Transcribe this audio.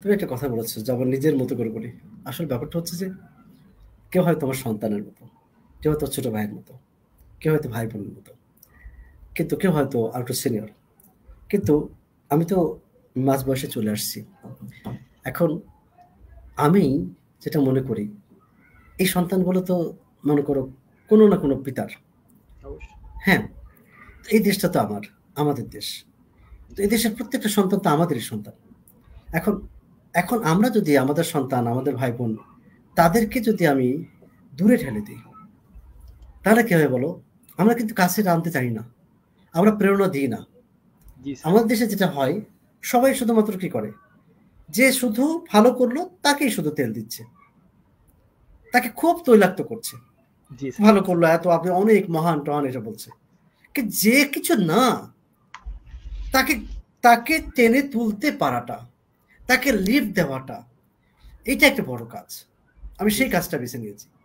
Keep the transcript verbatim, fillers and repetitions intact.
তুমি একটা কথা বলেছো যে আমার নিজের মতো করে করি। আসলে ব্যাপারটা হচ্ছে যে কেউ হয়তো আমার সন্তানের মতো, কেউ হয়তো ছোট ভাইয়ের মতো, কেউ হয়তো ভাই বোনের মতো, কিন্তু কেউ হয়তো আর একটু সিনিয়র। কিন্তু আমি তো মাঝ বয়সে চলে আসছি। এখন আমি যেটা মনে করি, এই সন্তানগুলো তো মনে করো কোনো না কোনো পিতার। অবশ্যই। হ্যাঁ, তো এই দেশটা তো আমার, আমাদের দেশ। তো জি, এই দেশের প্রত্যেকটা সন্তান তো আমাদেরই সন্তান। এখন এখন আমরা যদি আমাদের সন্তান, আমাদের ভাই বোন, তাদেরকে যদি আমি দূরে ঠেলে দিই, তাহলে কি হবে বলো? আমরা কিন্তু কাছে আনতে চাই না। আমরা প্রেরণা দিই না। জি স্যার। আমাদের দেশে যেটা হয়, সবাই শুধুমাত্র কি করে? যে শুধু ভালো করলো তাকেই শুধু তেল দিচ্ছে। তাকে খুব তৈলাক্ত করছে। জি স্যার। ভালো করলো এত আপনি অনেক মহান-টহান এটা বলছে। কি যে কিছু না, তাকে তাকে টেনে তুলতে পারাটা, তাকে লিফট দেওয়াটা, এটা একটা বড় কাজ। আমি জি সেই স্যার। কাজটা বেছে নিয়েছি।